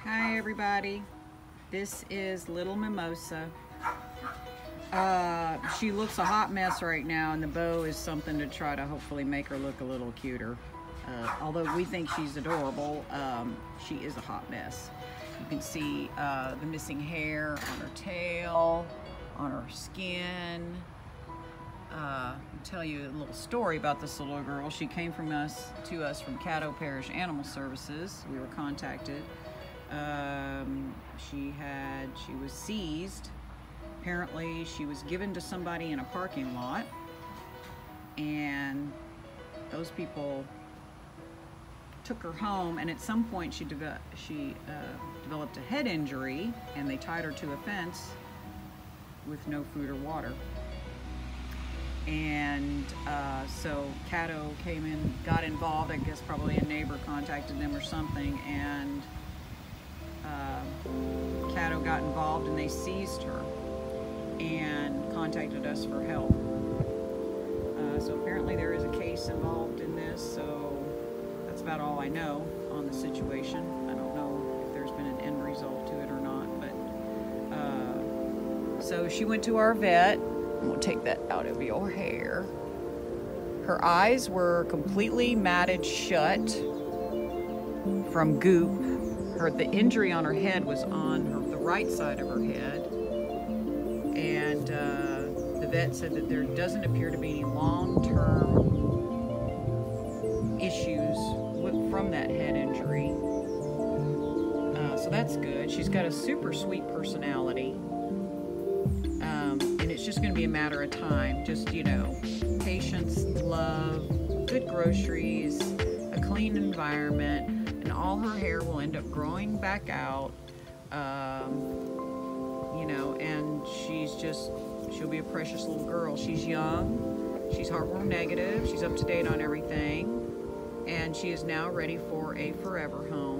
Hi everybody, this is little Mimosa. She looks a hot mess right now, and the bow is something to try to hopefully make her look a little cuter. Although we think she's adorable, she is a hot mess. You can see the missing hair on her tail, on her skin. I'll tell you a little story about this little girl. She came to us from Caddo Parish Animal Services. We were contacted. She was seized. Apparently she was given to somebody in a parking lot, and those people took her home, and at some point she developed a head injury, and they tied her to a fence with no food or water. And so Caddo came in, got involved. I guess probably a neighbor contacted them or something, and Caddo got involved, and they seized her and contacted us for help. So apparently there is a case involved in this, so that's about all I know on the situation. I don't know if there's been an end result to it or not, but so she went to our vet. We'll take that out of your hair. Her eyes were completely matted shut from goop. The injury on her head was on the right side of her head, and the vet said that there doesn't appear to be any long-term issues from that head injury. So that's good. She's got a super sweet personality, and it's just going to be a matter of time. Just, you know, patience, love, good groceries, a clean environment, and all her hair will end up growing back out, you know, and she'll be a precious little girl. She's young, she's heartworm negative, she's up to date on everything, and she is now ready for a forever home.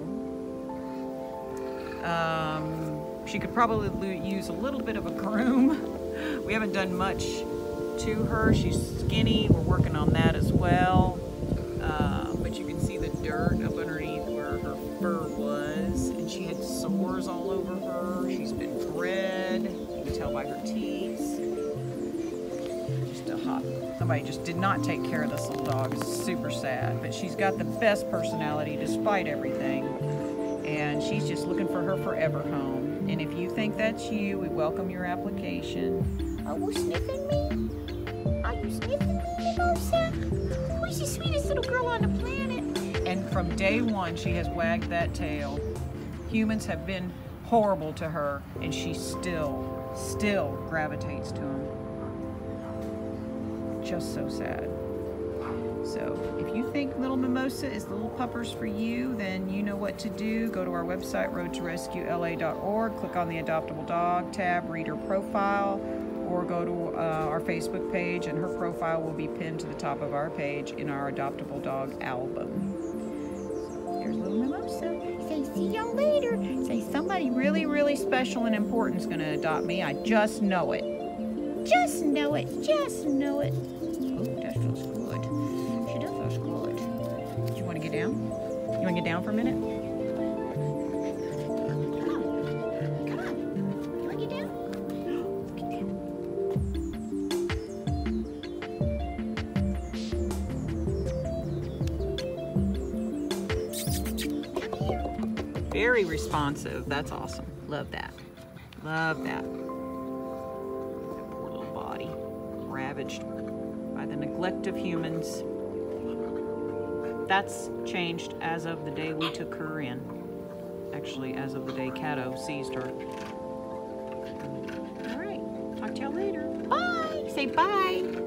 She could probably use a little bit of a groom. We haven't done much to her. She's skinny, we're working on that as well. But you can see the dirt up underneath where her fur was, and she had sores all over her. She's been bred, you can tell by her teeth. Just a hot, somebody just did not take care of this little dog. It's super sad, but she's got the best personality despite everything, and she's just looking for her forever home. And if you think that's you, we welcome your application. Are you sniffing me? Are you sniffing me, Mimosa? Who's the sweetest little girl on the planet? And from day one, she has wagged that tail. Humans have been horrible to her, and she still gravitates to them. Just so sad. So if you think Little Mimosa is Little Puppers for you, then you know what to do. Go to our website, roadtorescuela.org, click on the Adoptable Dog tab, read her profile, or go to our Facebook page, and her profile will be pinned to the top of our page in our Adoptable Dog album. So here's Little Mimosa. Say, see y'all later. Say, somebody really, really special and important is going to adopt me. I just know it. Just know it. Just know it. Oh, that feels good. She does feel good. Do you want to get down? You want to get down for a minute? Come on. You want to get down? Get down. Very responsive. That's awesome. Love that. Love that. That poor little body. Ravaged by the neglect of humans. That's changed as of the day we took her in. Actually, as of the day Caddo seized her. All right. Talk to y'all later. Bye. Say bye.